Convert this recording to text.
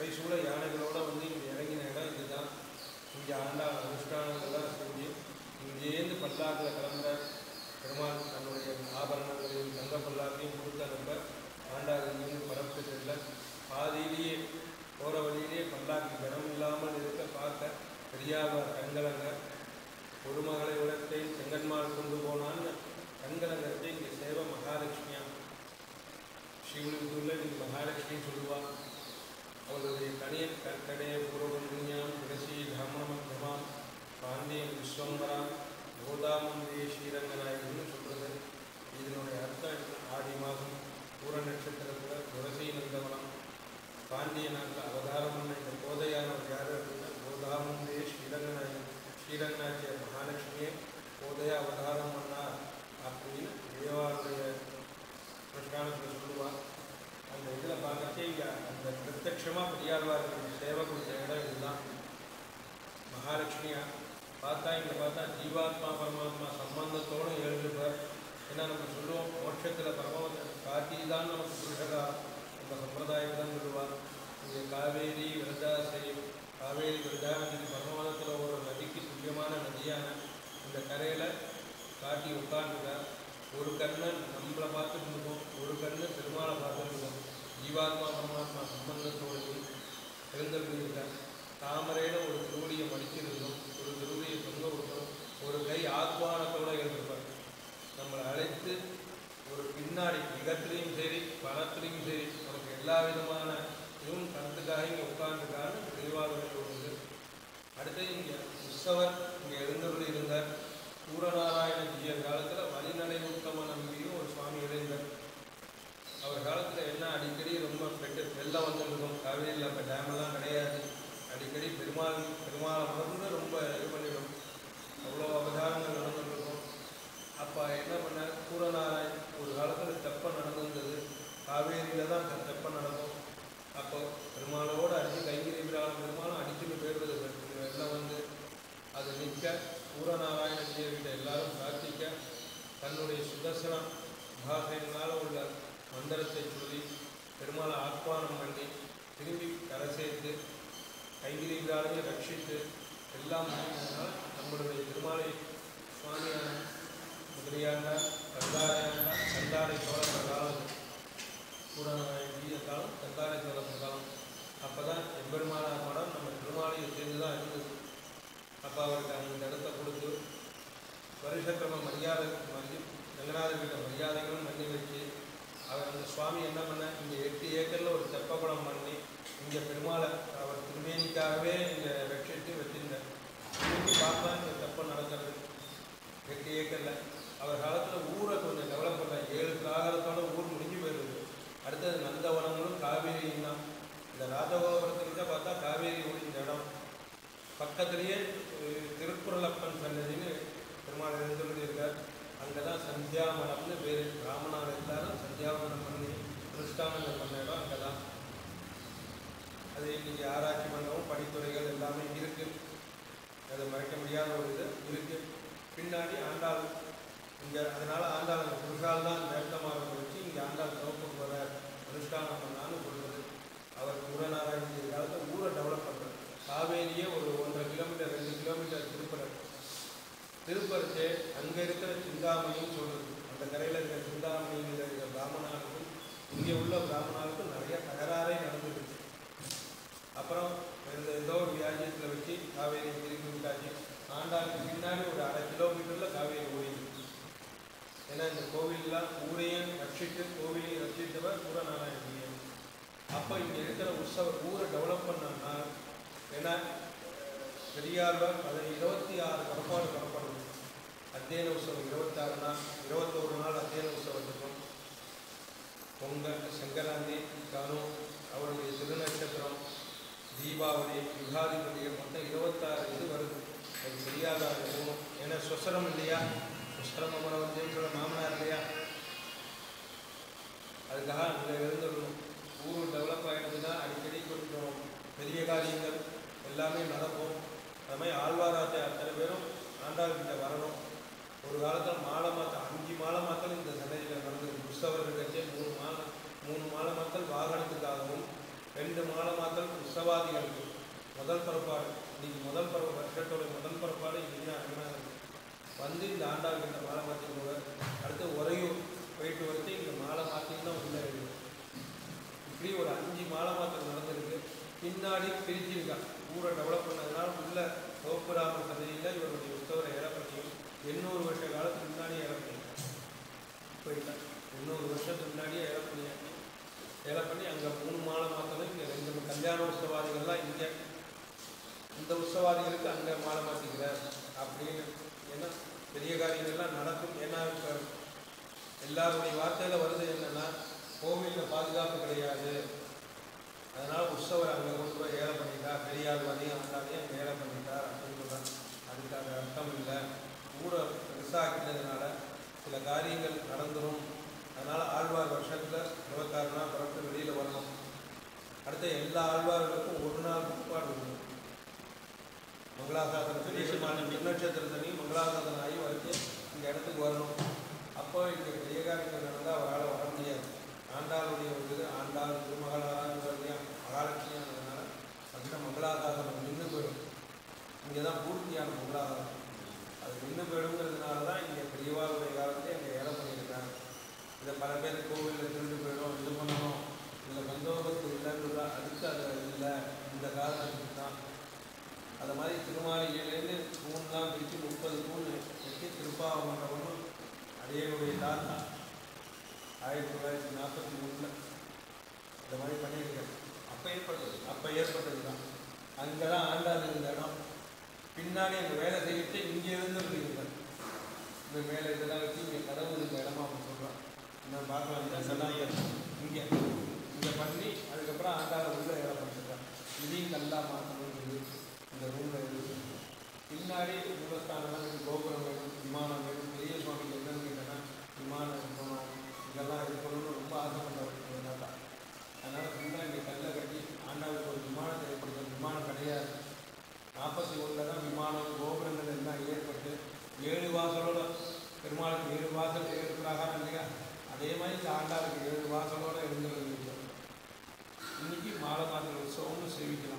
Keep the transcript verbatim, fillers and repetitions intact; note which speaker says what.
Speaker 1: புடைசூழ யானைகளோடு வந்து இங்கே இறங்கின இடம் இதுதான். இங்கே ஆண்டாள் அனுஷ்டானங்கள்லாம் செஞ்சு இங்கேருந்து பல்லாக்கில் கிளம்புற பெருமாள் தன்னுடைய ஆபரணங்களையும் தங்க பல்லாக்கையும் கொடுத்து அனுப்ப ஆண்டாள் இங்கேருந்து பரப்பு செல்ல பாதியிலேயே போகிற வழியிலேயே பல்லாக்கு கனம் இல்லாமல் இருக்க பார்க்க பெரியாழ்வார் கண்கலங்க ஒரு மகளை உலகத்தை செங்கன்மாள் கொண்டு போனான்னு கண்கலங்கத்தை இங்கே சேவ மகாலட்சுமியா ஸ்ரீவில்லிபுத்தூரில் இங்கே மகாலட்சுமின்னு சொல்லுவாள். அவர்களுடைய கணியன் கற்கடைய பூர்வபுண்ணியாம் துளசி தாமனமத்யமாம் பாண்டியன் விஸ்வம்பராம் கோதாமந்தே ஸ்ரீரங்கநாயகன்னு சொல்கிறது. இதனுடைய அர்த்தம் ஆடி மாதம் பூர நட்சத்திரத்தில் துளசி நந்தவனம் பாண்டிய நாட்டில் அவதாரம் பண்ண இந்த கோதையானவர் யார் அப்படின்னா கோதாமந்தே ஸ்ரீரங்கநாயகன் ஸ்ரீரங்கநாச்சிய மகாலட்சுமியே கோதையா அவதாரம் பண்ணார் அப்படின்னு தேவாருடைய பிரஷ்டானத்தில் சொல்லுவார். அந்த இதில் பார்க்கறதே இங்கே அந்த பிரத்யட்சமாக பெரியாழ்வார்களுடைய சேவை கொடுத்த இடம் இதுதான். மகாலட்சுமியா பார்த்தா இங்கே பார்த்தா ஜீவாத்மா பரமாத்மா சம்பந்தத்தோடு எழுதுவார். ஏன்னா நம்ம சொல்லுவோம் மோட்சத்தில் பரமாத்மா காட்டி தான் நமக்கு புருஷகா நம்ம சம்பிரதாயம் தான் சொல்லுவார். இங்கே காவேரி விரதாசரி காவேரி விரதா நதி பரமாதத்தில் ஒரு நதிக்கு துல்லியமான நதியான இந்த கரையில் காட்டி உட்காந்துருக்கார். ஒரு கண்ணன் நம்மளை பார்த்துட்டு இருக்கோம், ஒரு கண்ணு பெருமாளை பார்த்துட்டு இருக்கோம். ஜீவாத்மா பரமாத்மா சம்பந்தத்தோடையும் எழுந்திருக்கார். தாமரையில் ஒரு திருவடியை மடிச்சிருந்தோம், ஒரு திருவடியை தொங்க விட்டோம், ஒரு கை ஆத்மானத்தோடு எழுந்திருப்பார். நம்மளை அழைத்து ஒரு பின்னாடி மிகத்திலையும் சரி பணத்திலையும் சரி நமக்கு எல்லா விதமான இதுவும் கருத்துக்காக இங்கே உட்கார்ந்துக்கான்னு தெளிவாக சொல்லுது. அடுத்து இங்கே உற்சவர் இங்கே எழுந்தருள் இருந்தார். சூரநாராயண ஜீயர் காலத்தில் வழிநடை உத்தம நம்பியும் ஒரு சுவாமி எழுந்தார். அவர் காலத்தில் என்ன அடிக்கடி ரொம்ப பெட்டு வெள்ளம் வந்துருக்கும். காவேரியில் அப்போ டேமெல்லாம் கிடையாது. அடிக்கடி பெருமாள் பெருமாளை மறந்து ரொம்ப இது பண்ணிடும். அவ்வளோ அவதாரங்கள் நடந்துருக்கும். அப்போ என்ன பண்ணார், சூரநாராயண் ஒரு காலத்தில் தெப்பம் நடந்திருந்தது. காவேரியில் தான் அந்த தெப்பம் நடக்கும். அப்போ பெருமாளோடு அடித்து கைங்கிரி விராளம் பெருமாளும் அடிச்சுட்டு போயிடுறது. வெள்ளம் வந்து அது நிற்க சூரநாராயண ஜீயர்கிட்ட எல்லாரும் பிரார்த்திக்க தன்னுடைய சுதர்சனம் பாசையினால் உள்ள மந்திரத்தை சொல்லி பெருமாளை ஆத்மானம் பண்ணி திரும்பி கரை சேர்த்து கைங்கிரி விராளையை ரட்சித்து எல்லாம் முடிந்ததுனால் நம்மளுடைய திருமாலை சுவாமியான முதலியாண்டார் கந்தாரையாண்டார் கந்தாரை சோழ காலம் சூரநாராயண ஜீய காலம் கந்தாரை சோழ காலம். அப்போ தான் எம்பெருமானார் மடம் நம்ம திருமாலையை சேர்ந்து தான் இருந்தது. அப்போ அவருக்கு அந்த இடத்த கொடுத்து வருஷக்கிரம மரியாதை மரி ரங்கநாதர்கிட்ட மரியாதைகளும் பண்ணி வச்சு அவர் அந்த சுவாமி என்ன பண்ண இங்கே எட்டு ஏக்கரில் ஒரு தெப்பக்குளம் பண்ணி இங்கே பெருமாளை அவர் திருமேனிக்காகவே இங்கே ரட்சித்து வச்சிருந்தார். திரும்பி பார்த்தா இந்த தெப்பம் நடக்கிறது எட்டு ஏக்கரில். அவர் காலத்தில் ஊரை கொஞ்சம் டெவலப் பண்ண ஏழு காலத்தோட ஊர் முடிஞ்சு போயிடுது. அடுத்தது நந்தவனங்களும் காவேரியும் தான். இந்த ராஜகோபுரத்துக்கிட்ட பார்த்தா காவேரி ஓடி இந்த இடம் பக்கத்துலேயே திருக்குறளப்பன் சன்னதின்னு பெருமாள் எழுந்துள்ளது இருக்கார். அங்கே தான் சந்தியாமடம்னு பேர். ராமநாத எல்லாரும் சந்தியாவனம் பண்ணி அனுஷ்டானங்கள் பண்ண இடம் அங்கே தான். அது இன்றைக்கி ஆராய்ச்சி மண்டபம் படித்துறைகள் எல்லாமே இருக்குது. அதை மறைக்க முடியாத ஒரு இது இருக்குது. பின்னாடி ஆண்டாள் இங்கே அதனால் ஆண்டாள் புருஷால் தான் நேர்த்தமாக வச்சு இங்கே ஆண்டாள் நோக்கம் வர அனுஷ்டானம் பண்ணான்னு சொல்கிறது. அவர் சூரநாராயண காலத்தை ஊரை டெவலப் பண்ணுறார். காவேரியே ஒரு ஒன்றரை கிலோமீட்டர் ரெண்டு கிலோமீட்டர் திருப்பர் திருப்பரிச்சு அங்கே இருக்கிற சிந்தாமணின்னு சொல்கிறது. அந்த கரையில் இருக்கிற சிந்தாமணியில் இருக்கிற பிராமணாவுக்கும் இங்கே உள்ள பிராமணாவுக்கும் நிறைய தகராறே நடந்துருச்சு. அப்புறம் இந்த ஏதோ ஒரு வியாஜியத்தில் வச்சு காவேரியை திருப்பி விட்டாச்சு. ஆண்டாளுக்கு பின்னாடி ஒரு அரை கிலோமீட்டரில் காவேரி ஓடிடுச்சு. ஏன்னா இந்த கோவிலெலாம் ஊரையும் ரட்சித்து கோவிலையும் ரட்சித்தவர் சூரநாராயண ஜீயர். அப்போ இங்கே இருக்கிற உற்சவர் ஊரை டெவலப் பண்ணோம்னா ஏன்னா பெரியாழ்வார் அதை இருபத்தி ஆறு புறப்பாடு புறப்படுது. அத்தியன உற்சவம் இருபத்தாறு நாள் இருபத்தோரு நாள் அத்தியன உற்சவத்துக்கும் பொங்கல் சங்கராந்தி கனு அவருடைய திருநட்சத்திரம் தீபாவளி யுகாதி பண்டிகை மொத்தம் இருபத்தாறு இது வருது. அது பெரியாழ்வார் போகணும். ஏன்னா சுசரம் இல்லையா, சுசரம் அமரம் வந்து சொல்ல மாமனார் இல்லையா, அதுக்காக அங்கே இருந்துடணும். ஊர் டெவலப் ஆகிடுதுன்னா அடிக்கடி கொஞ்சம் பெரிய காரியங்கள் எல்லாமே நடக்கும். அது மாதிரி ஆழ்வாராத்தை அத்தனை பேரும் ஆண்டாள்கிட்ட வரணும். ஒரு காலத்தில் மாலை மாற்றம் அஞ்சு மாலை மாற்றல் இந்த சன்னதியில் நடந்தது. உற்சவர்கள் கட்சி மூணு மாலை மூணு மாலை மாற்றல் வாகனத்துக்காகவும் ரெண்டு மாலை மாற்றல் உற்சவ உற்சவாதிகளுக்கு முதல் பிறப்பாடு இன்னைக்கு முதல் பருவ வருஷத்தோட முதல் பிறப்பாடு இன்னைக்கு அரங்கநாதன் வந்து இந்த ஆண்டாள் கிட்ட மாலை மாற்றி போவார். அடுத்து உறையூர் போயிட்டு வந்து இங்கே மாலை மாற்றின்னு தான் உள்ள இருக்குது. இப்படி ஒரு அஞ்சு மாலை மாற்றம் நடந்திருக்கு. பின்னாடி பிரிச்சிருக்கா ஊரை டெவலப் பண்ணதுனால உள்ள கோபுராம சந்தையில் இவருடைய உற்சவரை ஏற பண்ணியும் எண்ணூறு வருஷ காலத்துக்கு முன்னாடியே ஏற பண்ணியிருக்காங்க. போயிட்டாங்க எண்ணூறு வருஷத்துக்கு முன்னாடியே ஏற பண்ணியாச்சு. ஏற பண்ணி அங்கே மூணு மாலை மாற்றணும். இங்கே ரெண்டு கல்யாண உற்சவாதிகள்லாம் இங்கே இந்த உற்சவாதிகளுக்கு அங்கே மாலை மாற்றிக்கிறார் அப்படின்னு. ஏன்னா பெரிய காரியங்கள்லாம் நடக்கும். ஏன்னா இப்போ எல்லாருடைய வார்த்தையில் வருது என்னென்னா கோவிலில் பாதுகாப்பு கிடையாது, அதனால் உற்சவர் அங்கே கொண்டு போய் ஏழை பண்ணிட்டார், பெரியார் வரையும் ஆண்டாலையும் அங்கே ஏழை பண்ணிட்டார் அப்படின்னு சொல்கிறாங்க. அதுக்கு அது அர்த்தம் இல்லை. ஊரை பெருசாக்கினதுனால சில காரியங்கள் நடந்துடும். அதனால் ஆழ்வார் வருஷத்தில் இருபத்தாறு நாள் பிறப்பு வெளியில் வரணும். அடுத்த எல்லா ஆழ்வார்களுக்கும் ஒரு நாள் முற்பாடு இருக்கணும். மங்களாசாசனம் திருநட்சத்திரத்தனி மங்களாசாசனம் ஆகி வந்து இந்த இடத்துக்கு வரணும். அப்போ இங்கே பெரிய காரியங்கள் நடந்தால் அவரால் வர முடியாது. ஆண்டாளுடைய ஒரு இது ஆண்டாள் திருமகளாக மகாலட்சுமியானதுனால அந்த மங்களாசாசனம் நின்று போயிடும். இங்கே தான் பூர்த்தியான மங்களாசாசனம் அது நின்று போயிடுங்கிறதுனால தான் இங்கே பெரியவாளுடைய காலத்தை அங்கே ஏழை பண்ணியிருக்காங்க. இதை பல பேர் கோவிலில் திருண்டு போயிடும், இது பண்ணணும், இல்லை பந்தோபத்து இல்லைன்னு அதுக்கு அது இல்லை, இந்த காரணத்துக்கு தான். அது மாதிரி திருமாளிகையிலேருந்து தூண்லாம் பிரித்து முப்பது தூண் வச்சு திருப்பாவமன்றமும் அடியனுடைய தாத்தா ஆயிரத்தி தொள்ளாயிரத்தி நாற்பத்தி மூணில் இந்த மாதிரி பண்ணியிருக்காரு. அப்போ ஏற்பட்டது அப்போ ஏற்பட்டது தான். அங்கே தான் ஆண்டாள் இருந்த இடம். பின்னாடி அங்கே வேலை செய்யிட்டு இங்கே இருந்துருக்கார். இந்த மேலே இதெல்லாம் வச்சு இங்கே கதவு இருந்த இடமா அவங்க சொல்கிறான். இன்னும் பார்க்கலாம். இதெல்லாம் இங்கே இங்கே பண்ணி அதுக்கப்புறம் ஆண்டாளை உள்ள வேலை பண்ணிருக்கான். இதையும் நல்லா மாற்றணுங்கிறது இந்த ரூமில் இருக்குது. பின்னாடி மூலஸ்தானம்லாம் கோபுரம் வேணும், விமானம் வேணும். பெரிய சுவாமிக்கு என்னன்னு கேட்டேன்னா விமானம் இருக்கணும், இதெல்லாம் இருக்கணும்னு ரொம்ப ஆசைப்பட்டவர் தாத்தா. அதனால் ஃபுல்லாக இங்கே கல்லை கட்டி ஆண்டாளுக்கு ஒரு விமானத்தை ஏற்படுத்தணும். விமானம் கிடையாது. நாற்பத்தி ஒன்றில் தான் விமானம் கோபுரங்கள் எல்லாம் ஏற்பட்டு ஏழு வாசலோட பெருமாளுக்கு ஏழு வாசல் ஏழு பிரகாரம் இல்லையா, அதே மாதிரி இந்த ஆண்டாளுக்கு ஏழு வாசலோடு இருந்துருந்துருக்கோம். இன்றைக்கி மாலை மாதல் உற்சவம்னு சேவிக்கலாம்.